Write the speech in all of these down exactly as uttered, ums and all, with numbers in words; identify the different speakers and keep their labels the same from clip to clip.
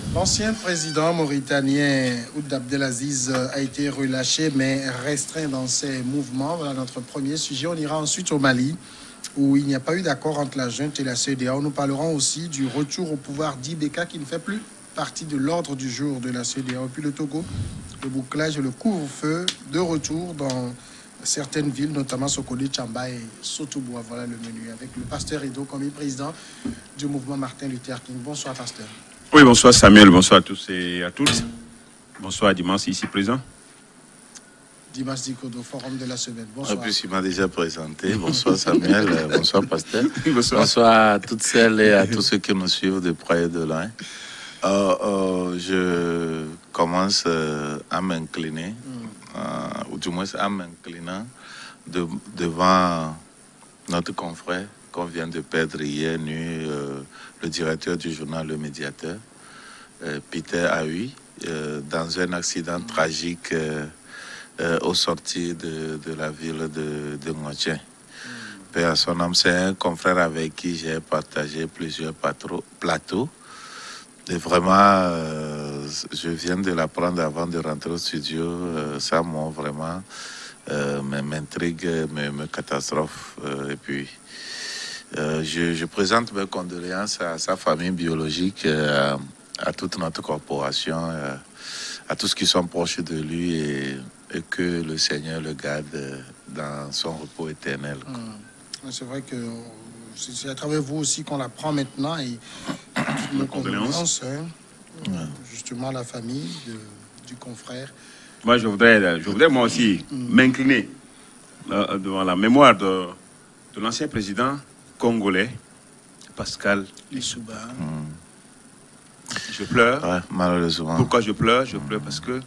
Speaker 1: L'ancien président mauritanien Ould Abdelaziz a été relâché mais restreint dans ses mouvements. Voilà notre premier sujet. On ira ensuite au Mali où il n'y a pas eu d'accord entre la junte et la C E D A O. Nous parlerons aussi du retour au pouvoir d'Ibeka qui ne fait plus partie de l'ordre du jour de la C E D A O. Puis le Togo, le bouclage et le couvre-feu de retour dans certaines villes, notamment Sokoli, Tchamba et Sotoboua. Voilà le menu avec le pasteur Edo comme président du mouvement Martin Luther King. Bonsoir, pasteur.
Speaker 2: Oui, bonsoir Samuel, bonsoir à tous et à toutes. Bonsoir Dimas, ici présent.
Speaker 1: Dimas Dikodo, forum de la semaine. Bonsoir.
Speaker 3: En plus, il m'a déjà présenté. Bonsoir Samuel, bonsoir pasteur.
Speaker 2: Bonsoir.
Speaker 3: Bonsoir à toutes celles et à tous ceux qui nous suivent de près et de loin. Euh, euh, je commence euh, à m'incliner, mm. euh, ou du moins à m'incliner de, devant notre confrère qu'on vient de perdre hier nuit, euh, le directeur du journal Le Médiateur, euh, Peter Aoui, euh, dans un accident tragique euh, euh, au sortir de, de la ville de, de Ngochen. Mm. Paix à son âme, c'est un confrère avec qui j'ai partagé plusieurs patro, plateaux. Et vraiment, euh, je viens de l'apprendre avant de rentrer au studio. Euh, ça, moi, vraiment, euh, m'intrigue, me, me catastrophe. Euh, et puis, Euh, je, je présente mes condoléances à sa famille biologique, euh, à toute notre corporation, euh, à tous qui sont proches de lui et, et que le Seigneur le garde dans son repos éternel.
Speaker 1: Mmh. C'est vrai que c'est à travers vous aussi qu'on l'apprend maintenant et toutes nos condoléances, hein, mmh. justement, à la famille de, du confrère.
Speaker 2: Moi, je voudrais, je voudrais moi aussi mmh. m'incliner euh, devant la mémoire de, de l'ancien président congolais, Pascal Lissouba. Mm. Je pleure.
Speaker 3: Ouais, malheureusement.
Speaker 2: Pourquoi je pleure? Je pleure parce que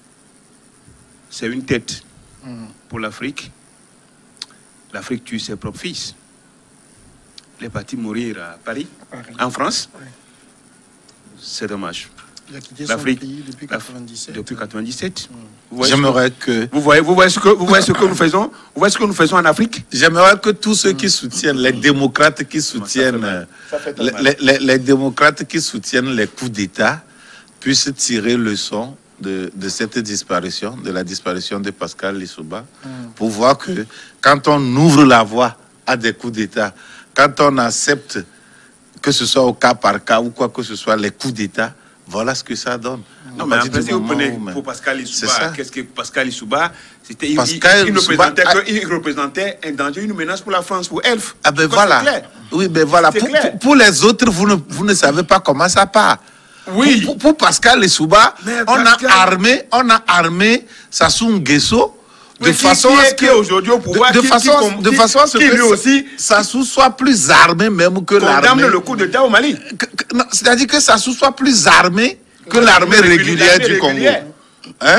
Speaker 2: c'est une tête mm. pour l'Afrique. L'Afrique tue ses propres fils. Il est parti mourir à Paris, Paris. en France. Ouais. C'est dommage.
Speaker 1: Il a quitté son pays depuis quatre-vingt-dix-sept.
Speaker 2: Depuis quatre-vingt-dix-sept.
Speaker 3: Mmh. J'aimerais que...
Speaker 2: Vous voyez, vous voyez ce que, vous voyez ce que nous faisons? Vous voyez ce que nous faisons en Afrique?
Speaker 3: J'aimerais que tous ceux qui soutiennent, les démocrates qui soutiennent, les, les, les, les démocrates qui soutiennent les coups d'État puissent tirer leçon de, de cette disparition, de la disparition de Pascal Lissouba, mmh. pour voir que quand on ouvre la voie à des coups d'État, quand on accepte que ce soit au cas par cas ou quoi que ce soit, les coups d'État, voilà ce que ça donne.
Speaker 2: Non, mais après, si vous prenez pour Pascal Lissouba, qu'est-ce que Pascal Lissouba, c'était il, il, il, représentait, a... il représentait un danger, une menace pour la France, pour Elf.
Speaker 3: Ah ben voilà. Oui, ben voilà. Pour, pour, pour les autres, vous ne, vous ne savez pas comment ça part.
Speaker 2: Oui.
Speaker 3: Pour, pour, pour Pascal Lissouba, on Pascal... a armé, on a armé Sassou Nguesso de oui, façon
Speaker 2: qui,
Speaker 3: à ce que
Speaker 2: aujourd'hui au pouvoir,
Speaker 3: de, de
Speaker 2: qui,
Speaker 3: façon
Speaker 2: qui,
Speaker 3: de
Speaker 2: qui,
Speaker 3: façon à ce
Speaker 2: qui
Speaker 3: que
Speaker 2: lui aussi
Speaker 3: Sassou soit plus armé même que l'armée.
Speaker 2: Condamne le coup d'État au Mali.
Speaker 3: C'est-à-dire que Sassou soit plus armé que l'armée régulière du Congo. Hein?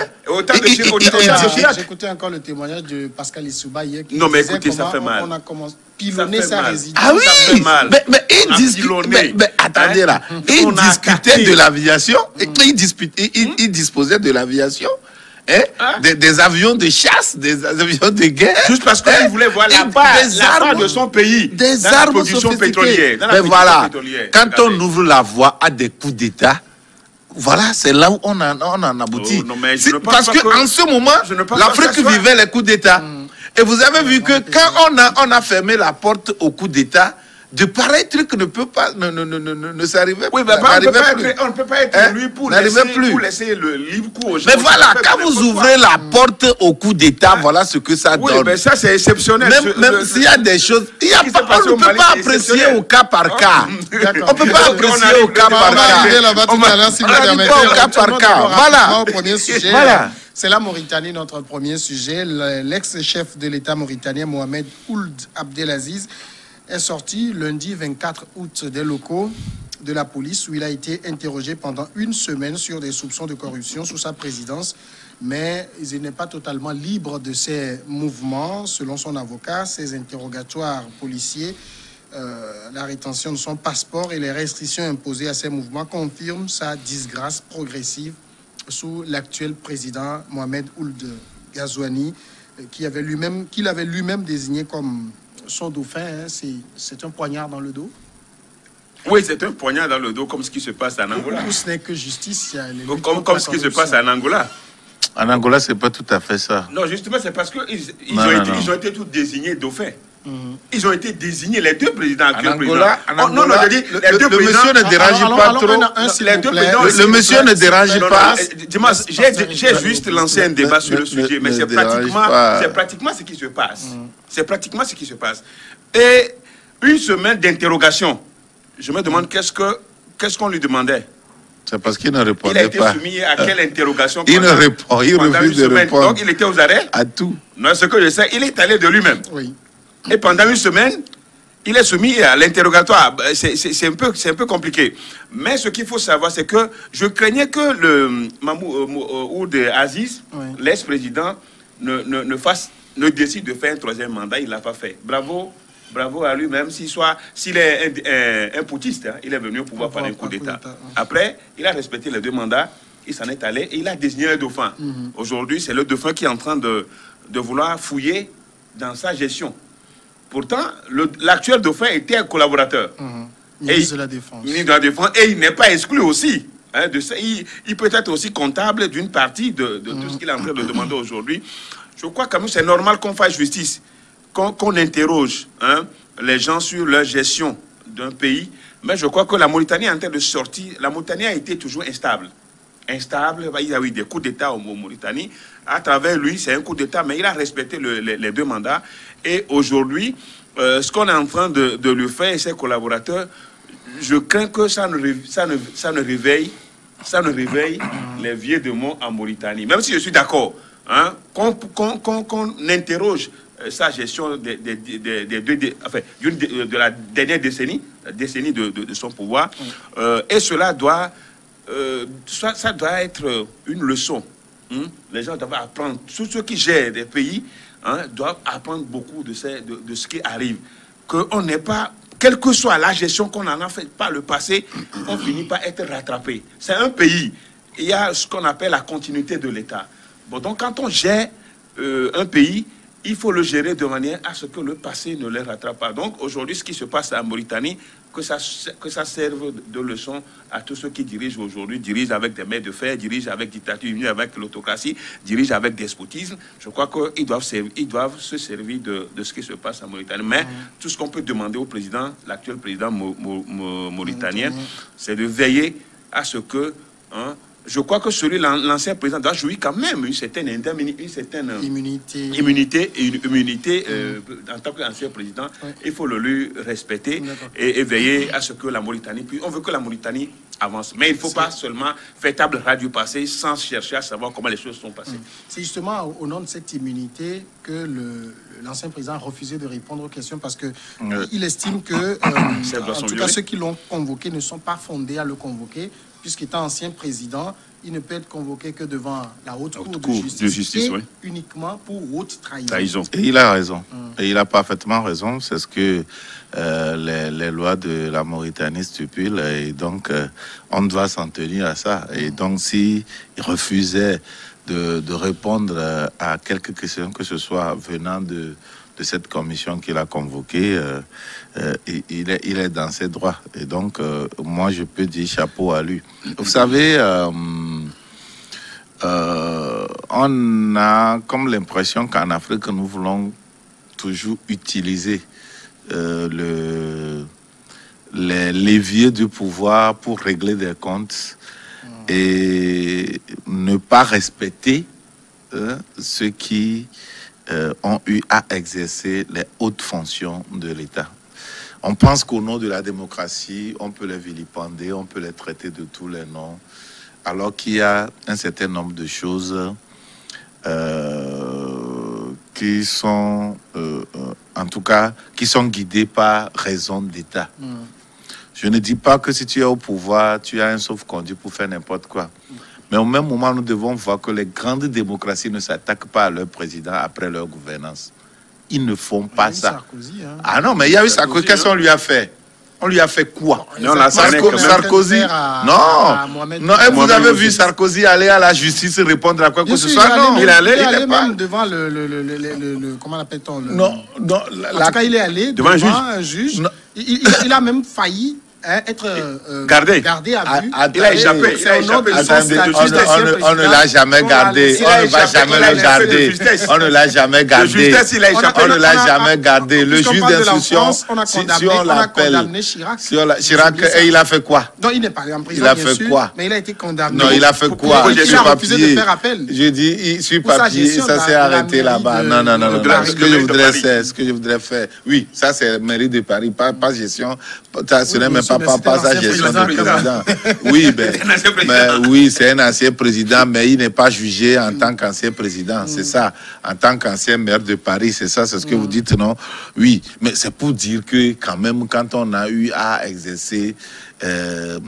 Speaker 1: J'ai écouté encore le témoignage de Pascal Lissouba hier.
Speaker 2: Non, mais écoutez, ça fait mal.
Speaker 1: On a commencé à pilonner sa résidence.
Speaker 3: Ah oui, ça fait mal. Mais, mais, il discute, mais, mais attendez là, hein? il discutait de l'aviation, mm. il, il, il, il disposait de l'aviation. Hein? Hein? Des, des avions de chasse, des avions de guerre.
Speaker 2: Juste parce qu'il hein? voulait voir la part, des la armes, part de son pays
Speaker 3: des
Speaker 2: dans
Speaker 3: armes
Speaker 2: la production pétrolière. Dans la
Speaker 3: mais
Speaker 2: production
Speaker 3: voilà,
Speaker 2: pétrolière.
Speaker 3: quand Regardez. on ouvre la voie à des coups d'État, voilà, c'est là où on en, on en aboutit.
Speaker 2: Oh, non, mais
Speaker 3: parce qu'en que ce moment, l'Afrique vivait les coups d'État. Mm. Et vous avez vu que quand on a, on a fermé la porte aux coups d'État, de pareils trucs ne peuvent pas ne, ne, ne, ne, ne s'arriver
Speaker 2: oui, mais on, peut pas être, on ne peut pas être hein? lui pour laisser, plus. pour laisser le libre cours aux gens.
Speaker 3: Mais voilà, quand vous ouvrez la porte au coup d'État, hein? voilà ce que ça
Speaker 2: oui,
Speaker 3: donne.
Speaker 2: Mais ça, c'est exceptionnel.
Speaker 3: Même, même s'il y a des choses, il y a pas, on ne peut pas apprécier au cas par cas. On ne peut pas apprécier au cas par cas.
Speaker 1: On ne peut
Speaker 3: pas au cas par cas. Voilà.
Speaker 1: Premier sujet. C'est la Mauritanie, notre premier sujet. L'ex-chef de l'État mauritanien, Mohamed Ould Abdelaziz, est sorti lundi vingt-quatre août des locaux de la police où il a été interrogé pendant une semaine sur des soupçons de corruption sous sa présidence. Mais il n'est pas totalement libre de ses mouvements. Selon son avocat, ses interrogatoires policiers, euh, la rétention de son passeport et les restrictions imposées à ses mouvements confirment sa disgrâce progressive sous l'actuel président Mohamed Ould Ghazouani, qui avait lui-même, qu'il avait lui-même désigné comme son dauphin. Hein, c'est un poignard dans le dos.
Speaker 2: Oui, c'est un poignard dans le dos, comme ce qui se passe en Angola.
Speaker 1: Ou ce n'est que justice. Il y a les
Speaker 2: Comme, comme, comme ce qui se passe en Angola.
Speaker 3: En Angola, c'est pas tout à fait ça.
Speaker 2: Non, justement, c'est parce qu'ils ils
Speaker 3: Non,
Speaker 2: ont,
Speaker 3: non,
Speaker 2: été-
Speaker 3: non.
Speaker 2: ils ont été tous désignés dauphins.
Speaker 1: Mhm.
Speaker 2: Ils ont été désignés, les deux présidents. actuels
Speaker 3: Angola,
Speaker 2: présidents.
Speaker 3: en
Speaker 2: Oh, non, non,
Speaker 3: Angola,
Speaker 2: je dis,
Speaker 3: le-
Speaker 2: les
Speaker 3: le-
Speaker 2: deux
Speaker 3: le
Speaker 2: présidents.
Speaker 3: monsieur ne dérange
Speaker 1: Alors,
Speaker 3: pas
Speaker 1: alors,
Speaker 3: trop.
Speaker 1: un à un, s'il
Speaker 2: Les
Speaker 1: vous
Speaker 2: deux
Speaker 1: plaît.
Speaker 2: présidents,
Speaker 3: Le,
Speaker 2: s'il
Speaker 3: le
Speaker 2: vous
Speaker 3: monsieur
Speaker 1: plaît,
Speaker 3: ne
Speaker 1: s'il vous
Speaker 3: dérange
Speaker 1: plaît.
Speaker 2: Non, non,
Speaker 3: pas.
Speaker 2: euh, Dimanche, j'ai j'ai juste lancé un débat sur le
Speaker 3: ne-
Speaker 2: sujet, mais
Speaker 3: ne
Speaker 2: c'est
Speaker 3: dérange
Speaker 2: pratiquement,
Speaker 3: pas.
Speaker 2: c'est pratiquement ce qui se passe. C'est pratiquement ce qui se passe. Et une semaine d'interrogation, je me demande qu'est-ce que qu'est-ce qu'on lui demandait.
Speaker 3: C'est parce qu'il ne
Speaker 2: Il a
Speaker 3: répondait
Speaker 2: été
Speaker 3: pas
Speaker 2: soumis à quelle interrogation
Speaker 3: Il ne
Speaker 2: pendant-
Speaker 3: répond, il
Speaker 2: pendant
Speaker 3: refuse
Speaker 2: une
Speaker 3: de
Speaker 2: semaine.
Speaker 3: répondre.
Speaker 2: Donc il était aux arrêts.
Speaker 3: à tout.
Speaker 2: Non, ce que je sais, il est allé de lui-même.
Speaker 1: Oui.
Speaker 2: Et pendant une semaine, il est soumis à l'interrogatoire. C'est c'est- c'est un peu, c'est un peu compliqué. Mais ce qu'il faut savoir, c'est que je craignais que le Mahmoud Ould Aziz,
Speaker 1: Oui.
Speaker 2: l'ex-président, ne, ne, ne fasse, ne décide de faire un troisième mandat. Il ne l'a pas fait. Bravo, bravo à lui, même s'il soit, s'il est un, un, un putschiste, hein, il est venu au pouvoir par un coup d'État. Après, il a respecté les deux mandats. Il s'en est allé et il a désigné un dauphin.
Speaker 1: Mhm.
Speaker 2: Aujourd'hui, c'est le dauphin qui est en train de, de vouloir fouiller dans sa gestion. Pourtant, le- l'actuel dauphin était un collaborateur.
Speaker 1: Mhm.
Speaker 2: Et
Speaker 1: Ministre
Speaker 2: il-
Speaker 1: de la Défense.
Speaker 2: ministre de la Défense, et il n'est pas exclu aussi. hein, de ça. Il, il peut être aussi comptable d'une partie de, de tout ce qu'il est en train de demander aujourd'hui. Je crois que c'est normal qu'on fasse justice, qu'on qu'on interroge hein, les gens sur leur gestion d'un pays. Mais je crois que la Mauritanie est en train de sortir. La Mauritanie a été toujours instable. Instable, il y a eu des coups d'État en Mauritanie. À travers lui, c'est un coup d'État, mais il a respecté le- les, les deux mandats. Et aujourd'hui, euh, ce qu'on est en train de, de lui faire et ses collaborateurs, je crains que ça ne, ré- ça ne, ça ne réveille, ça ne réveille les vieux démons en Mauritanie. Même si je suis d'accord, hein, qu'on qu'on- qu'on- qu'on interroge euh, sa gestion des, des, des, des deux, des- enfin, d'une- de, de la dernière décennie, la décennie de, de- de son pouvoir, euh, et cela doit, euh, ça, ça doit être une leçon. hein. Les gens doivent apprendre, tous ceux qui gèrent des pays hein, doivent apprendre beaucoup de, ces, de, de ce qui arrive. Qu'on n'est pas, quelle que soit la gestion qu'on en a fait par le passé, on finit par être rattrapé. C'est un pays, il y a ce qu'on appelle la continuité de l'État. Bon, donc quand on gère euh, un pays, il faut le gérer de manière à ce que le passé ne les rattrape pas. Donc aujourd'hui, ce qui se passe en Mauritanie, que ça, que ça serve de leçon à tous ceux qui dirigent aujourd'hui, dirigent avec des mains de fer, dirigent avec dictature, avec l'autocratie, dirigent avec despotisme. Je crois qu'ils doivent, servir- ils doivent se servir de, de ce qui se passe en Mauritanie. Mais mmh. tout ce qu'on peut demander au président, l'actuel président mau, mau, mau, mauritanien, mmh. c'est de veiller à ce que... Hein, je crois que celui, l'ancien président, doit jouir quand même une certaine, une certaine
Speaker 1: immunité,
Speaker 2: immunité, et une immunité euh, mmh. en tant qu'ancien président. Oui. Il faut le lui respecter et, et veiller à ce que la Mauritanie puisse. On veut que la Mauritanie avance. Mais il ne faut pas seulement faire table rase du passé sans chercher à savoir comment les choses sont passées.
Speaker 1: C'est justement au, au nom de cette immunité que l'ancien président a refusé de répondre aux questions parce qu'il oui. estime que, euh, en tout cas, ceux qui l'ont convoqué ne sont pas fondés à le convoquer. Puisqu'étant ancien président, il ne peut être convoqué que devant la haute cour, cour de justice, de justice et oui. uniquement pour haute trahison. trahison.
Speaker 3: Et il a raison. Hum. Et il a parfaitement raison. C'est ce que euh, les, les lois de la Mauritanie stipulent. Et donc, euh, on doit s'en tenir à ça. Et donc, s'il refusait de, de répondre à quelques questions, que ce soit venant de... de cette commission qu'il a convoquée, euh, euh, il, est, il est dans ses droits. Et donc, euh, moi, je peux dire chapeau à lui. Vous savez, euh, euh, on a comme l'impression qu'en Afrique, nous voulons toujours utiliser euh, le, les leviers du pouvoir pour régler des comptes et ne pas respecter euh, ceux qui Euh, ont eu à exercer les hautes fonctions de l'État. On pense qu'au nom de la démocratie, on peut les vilipender, on peut les traiter de tous les noms, alors qu'il y a un certain nombre de choses euh, qui sont, euh, en tout cas, qui sont guidées par raison d'État. Mmh. Je ne dis pas que si tu es au pouvoir, tu as un sauf-conduit pour faire n'importe quoi. Mais au même moment, nous devons voir que les grandes démocraties ne s'attaquent pas à leur président après leur gouvernance. Ils ne font pas ça.
Speaker 1: Sarkozy, hein.
Speaker 3: Ah non, mais il y a eu Sarkozy. Qu'est-ce qu'on lui a fait? On lui a fait quoi?
Speaker 2: Non, la
Speaker 3: Sarko, Sarkozy. À, non, à non. Et vous avez vu Sarkozy aller à la justice répondre à quoi que ce soit? Non,
Speaker 1: il allait, il allait même devant le, le, le, le, le, le comment appelle-t-on?
Speaker 3: Non, non.
Speaker 1: En tout cas, il est allé devant un juge. Un juge. Il, il, il a même failli hein, être euh,
Speaker 2: gardé.
Speaker 1: gardé à vue.
Speaker 3: À,
Speaker 2: il a échappé. Il a échappé.
Speaker 3: Attendez, on, on, on ne l'a jamais gardé. On ne va jamais le garder. On ne l'a jamais gardé. On ne l'a jamais gardé. Le juge d'instruction, si on l'appelle, Chirac, et il a fait quoi?
Speaker 1: Non, il n'est pas en prison.
Speaker 3: Il a fait quoi?
Speaker 1: Mais il a été condamné.
Speaker 3: Non, il a fait quoi?
Speaker 1: Il a refusé de faire appel.
Speaker 3: Je dis, sur papier, ça s'est arrêté là-bas. Non, non, non, non. Ce que je voudrais, c'est ce que je voudrais faire. Oui, ça c'est mairie de Paris, pas, pas gestion. Ce n'est même pas, pas, pas sa gestion de président. Oui, ben, mais, oui, c'est un ancien président, mais il n'est pas jugé en tant qu'ancien président. C'est ça. En tant qu'ancien maire de Paris, c'est ça, c'est ce que vous dites, non? Oui, mais c'est pour dire que quand même, quand on a eu à exercer euh,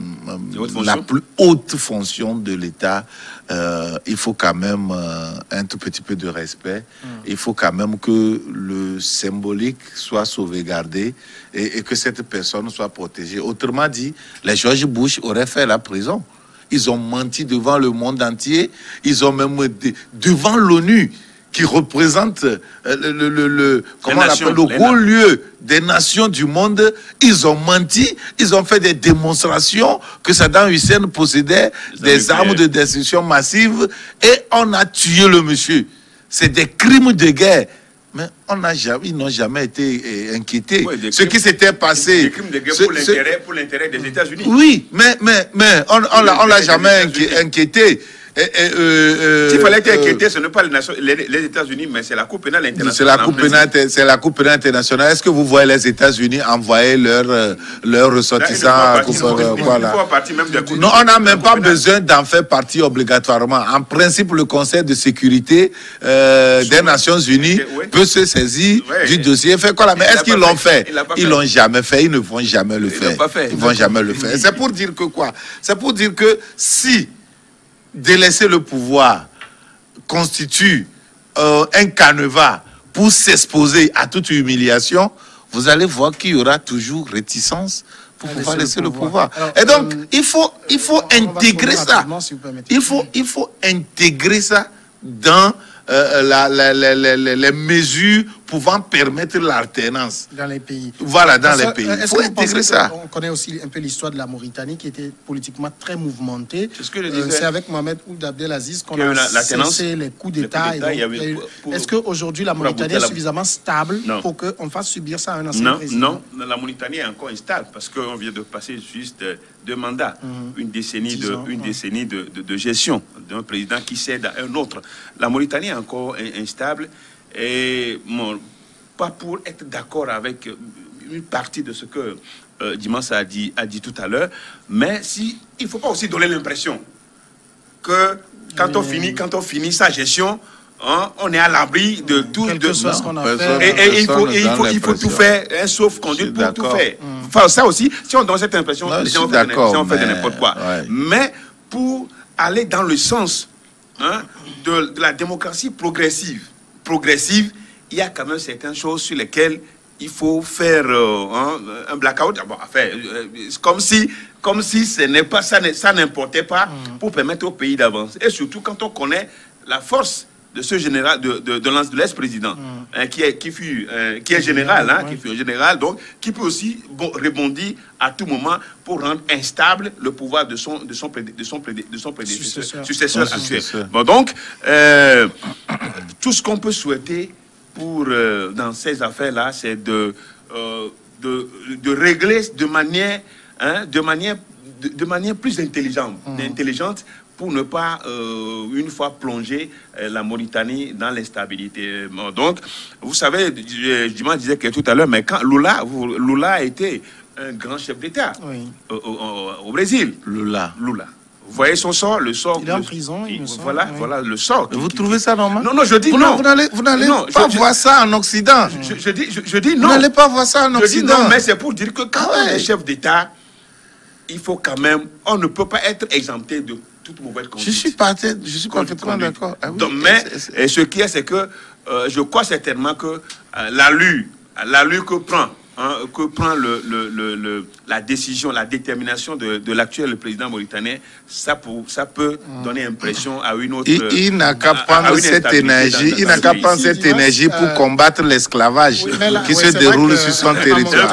Speaker 3: la plus haute fonction de l'État, euh, il faut quand même euh, un tout petit peu de respect. Mm. Il faut quand même que le symbolique soit sauvegardé et, et que cette personne soit protégée. Autrement dit, les George Bush auraient fait la prison. Ils ont menti devant le monde entier. Ils ont même de, devant l'ONU, qui représente euh, le, le, le, le, comment on l'appelle, le gros lieu des nations du monde. Ils ont menti, ils ont fait des démonstrations que Saddam Hussein possédait des armes de destruction massive et on a tué le monsieur. C'est des crimes de guerre. Mais on n'a jamais, ils n'ont jamais été euh, inquiétés. Oui, ce crimes, qui s'était passé...
Speaker 2: Des crimes de guerre ce, pour l'intérêt des États-Unis. Oui,
Speaker 3: mais, mais, mais on ne l'a jamais inquiété. Et, et, euh, euh,
Speaker 2: S'il fallait être inquiété, euh, ce n'est pas les, les, les États-Unis, mais c'est la Cour pénale internationale.
Speaker 3: C'est la Cour pénale, c'est la Cour pénale internationale. Est-ce que vous voyez les États-Unis envoyer leurs leur ressortissants à voilà. Non, on n'a même pas besoin d'en faire partie obligatoirement. En principe, le Conseil de sécurité euh, des Nations Unies oui. peut se saisir oui. du dossier. Fait quoi là? Mais est-ce qu'ils l'ont fait? Ils l'ont jamais fait. Ils ne vont jamais le faire. Ils ne vont jamais le faire. C'est pour dire que quoi? C'est pour dire que si délaisser le pouvoir constitue euh, un canevas pour s'exposer à toute humiliation, vous allez voir qu'il y aura toujours réticence pour pouvoir laisser le pouvoir. Le pouvoir. Alors, et donc, euh, il faut, il faut intégrer ça. Si il, faut, il faut intégrer ça dans euh, la, la, la, la, la, les mesures pouvant permettre l'alternance.
Speaker 1: Dans les pays.
Speaker 3: Voilà, dans les pays. Il faut intégrer ça.
Speaker 1: On connaît aussi un peu l'histoire de la Mauritanie qui était politiquement très mouvementée. C'est
Speaker 2: euh,
Speaker 1: avec Mohamed Ould Abdelaziz qu'on a, a cessé les coups d'État. Est-ce qu'aujourd'hui la Mauritanie est suffisamment stable non. pour qu'on fasse subir ça à un ancien
Speaker 2: non,
Speaker 1: président?
Speaker 2: Non, la Mauritanie est encore instable parce qu'on vient de passer juste deux mandats, mmh. une décennie, de, ans, une ouais. décennie de, de, de gestion d'un président qui cède à un autre. La Mauritanie est encore instable. Et bon, pas pour être d'accord avec une partie de ce que euh, Dimas a dit, a dit tout à l'heure, mais si, il ne faut pas aussi donner l'impression que quand, on finit, quand on finit sa gestion, hein, on est à l'abri de tout. De,
Speaker 1: chose qu'on a fait,
Speaker 2: et, et, et il faut, et il faut, il faut tout faire, un sauf-conduit pour tout faire. Mm. Enfin, ça aussi, si on donne cette impression, non, les gens fait de n'importe quoi. Ouais. Mais pour aller dans le sens hein, de, de la démocratie progressive, progressive, il y a quand même certaines choses sur lesquelles il faut faire euh, hein, un blackout. Bon, enfin, euh, comme si, comme si ce n'est pas ça, ça n'importait pas mm. pour permettre au pays d'avancer. Et surtout quand on connaît la force de ce général, de, de, de l'ex-président, mm. hein, qui est qui fut, euh, qui est général, hein, ouais. qui fut un général, donc qui peut aussi bon, rebondir à tout moment pour rendre instable le pouvoir de son de son de son de son prédécesseur, successeur actuel. Bon, donc euh, tout ce qu'on peut souhaiter pour euh, dans ces affaires-là, c'est de, euh, de de régler de manière hein, de manière de, de manière plus intelligente, mm. intelligente. pour ne pas, euh, une fois plonger euh, la Mauritanie dans l'instabilité. Bon, donc, vous savez, Dimas disait que tout à l'heure, mais quand Lula, Lula a été un grand chef d'État oui. au, au, au Brésil.
Speaker 3: Lula.
Speaker 2: Lula. Vous voyez son sort, le sort.
Speaker 1: Il est en prison, il me semble.
Speaker 2: Voilà, oui. voilà le sort.
Speaker 3: Vous qui, trouvez qui... ça normal?
Speaker 2: Non, non, je dis
Speaker 3: vous
Speaker 2: non.
Speaker 3: Vous n'allez pas je, voir je, ça en Occident.
Speaker 2: Je, je, dis, je, je dis non.
Speaker 3: Vous n'allez pas voir ça en Occident.
Speaker 2: Je dis non, mais c'est pour dire que quand ah ouais. on est chef d'État, il faut quand même, on ne peut pas être exempté de toute mauvaise conduite.
Speaker 3: Je suis, parti, je suis parfaitement d'accord. Ah oui,
Speaker 2: mais c'est, c'est... ce qui est, c'est que euh, je crois certainement que euh, l'allure, l'allure que prend hein, que prend le, le, le, le, la décision, la détermination de, de l'actuel président mauritanien, ça, pour, ça peut mmh. donner impression à une autre...
Speaker 3: Il, il n'a qu'à prendre cette énergie, il n'a qu'à prendre cette énergie pour euh, combattre l'esclavage oui, qui oui, se déroule sur son territoire.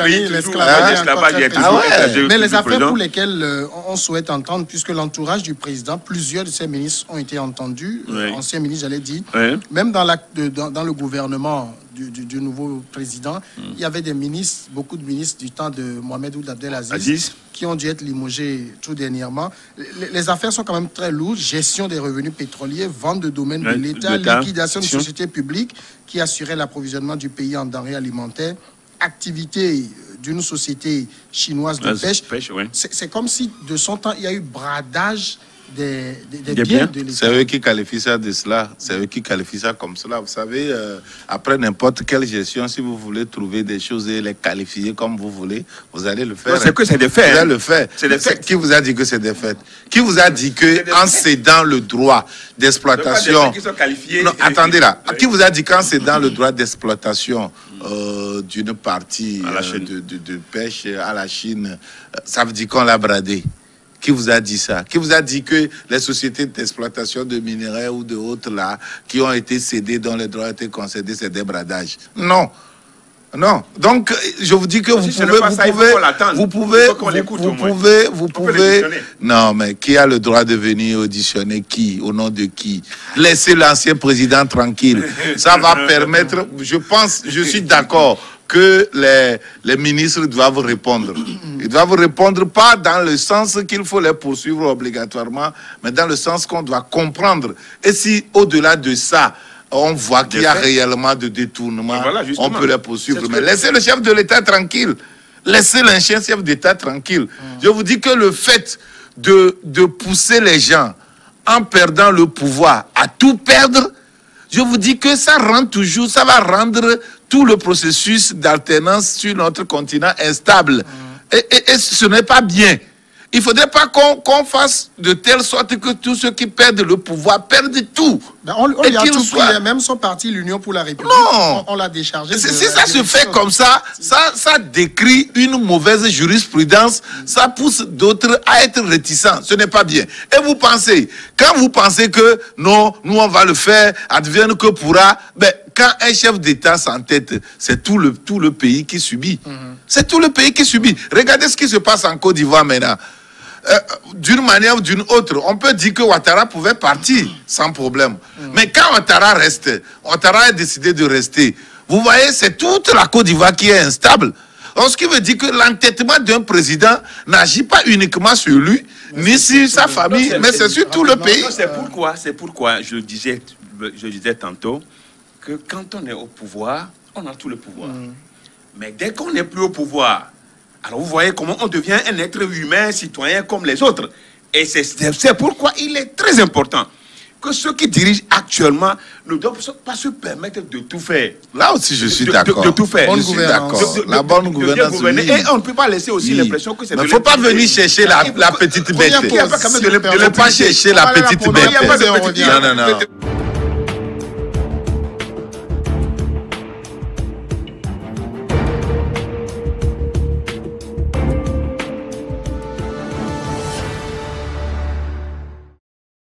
Speaker 1: Mais les affaires pour lesquelles euh, on souhaite entendre, puisque l'entourage du président, plusieurs de ses ministres ont été entendus, oui. anciens ministres, j'allais dire, oui. même dans, la, de, dans, dans le gouvernement du, du, du nouveau président, mm. il y avait des ministres, beaucoup de ministres du temps de Mohamed Ould Abdelaziz, Aziz. qui ont dû être limogés tout dernièrement. Les, les affaires sont quand même très lourdes, gestion des revenus pétroliers, vente de domaines oui. de l'État, liquidation de sociétés publiques qui assuraient l'approvisionnement du pays en denrées alimentaires, activité d'une société chinoise de ah, pêche. pêche ouais. C'est comme si, de son temps, il y a eu bradage des, des, des biens de l'État.
Speaker 3: C'est eux qui qualifient ça de cela. C'est eux qui qualifient ça comme cela. Vous savez, euh, après n'importe quelle gestion, si vous voulez trouver des choses et les qualifier comme vous voulez, vous allez le faire.
Speaker 2: C'est que c'est des faits.
Speaker 3: Vous allez le faire.
Speaker 2: C'est des faits.
Speaker 3: Qui vous a dit que c'est des faits? Qui vous a dit que en cédant le droit d'exploitation... Non, attendez là. Oui. Qui vous a dit qu'en cédant le droit d'exploitation euh, d'une partie euh, de, de, de pêche à la Chine, ça veut dire qu'on l'a bradé? Qui vous a dit ça? Qui vous a dit que les sociétés d'exploitation de minerais ou de autres là, qui ont été cédées, dont les droits ont été concédés, c'est des bradages? Non. Non. Donc, je vous dis que vous pouvez, vous, ça, pouvez, vous pouvez, vous, vous pouvez, vous pouvez, non, mais qui a le droit de venir auditionner qui? Au nom de qui? Laissez l'ancien président tranquille. Ça va permettre, je pense, je suis d'accord que les, les ministres doivent répondre. Ils doivent répondre pas dans le sens qu'il faut les poursuivre obligatoirement, mais dans le sens qu'on doit comprendre. Et si, au-delà de ça, on voit qu'il y a réellement de détournement, voilà, on peut les poursuivre. Mais laissez le chef de l'État tranquille. Laissez l'ancien chef d'État tranquille. Mmh. Je vous dis que le fait de, de pousser les gens en perdant le pouvoir à tout perdre, je vous dis que ça rend toujours, ça va rendre tout le processus d'alternance sur notre continent instable. Mmh. Et, et, et ce n'est pas bien. Il ne faudrait pas qu'on qu'on fasse de telle sorte que tous ceux qui perdent le pouvoir perdent tout.
Speaker 1: Ben on on y a tout soit... pris, même son parti, l'Union pour la République,
Speaker 3: non.
Speaker 1: on, on l'a déchargé.
Speaker 3: Si ça se fait comme ça, ça, ça décrit une mauvaise jurisprudence, ça pousse d'autres à être réticents. Ce n'est pas bien. Et vous pensez, quand vous pensez que non, nous on va le faire, advienne que pourra, ben, quand un chef d'État s'entête, c'est tout le, tout le pays qui subit. Mm-hmm. C'est tout le pays qui subit. Regardez ce qui se passe en Côte d'Ivoire maintenant. Euh, d'une manière ou d'une autre, on peut dire que Ouattara pouvait partir sans problème. Mmh. Mais quand Ouattara reste, Ouattara a décidé de rester. Vous voyez, c'est toute la Côte d'Ivoire qui est instable. Donc, ce qui veut dire que l'entêtement d'un président n'agit pas uniquement sur lui, mais ni sur sa famille, mais c'est sur tout le pays.
Speaker 2: C'est pourquoi, c'est pourquoi je disais, je disais tantôt que quand on est au pouvoir, on a tout le pouvoir. Mmh. Mais dès qu'on n'est plus au pouvoir, alors vous voyez comment on devient un être humain, citoyen comme les autres. Et c'est pourquoi il est très important que ceux qui dirigent actuellement ne doivent pas se permettre de tout faire.
Speaker 3: Là aussi, je suis d'accord.
Speaker 2: De, de, de tout faire.
Speaker 3: Bonne je suis d'accord. La bonne gouvernance. Oui.
Speaker 2: Et on ne peut pas laisser aussi oui. l'impression que c'est...
Speaker 3: Mais il ne faut pas venir chercher la, la petite bête. Il ne faut pas chercher la petite bête. Non, non, non.